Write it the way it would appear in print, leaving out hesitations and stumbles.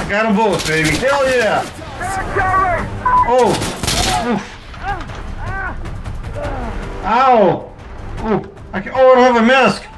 I got them both, baby. Hell yeah! Oh! Oof. Ow! Oh, I don't have a mask.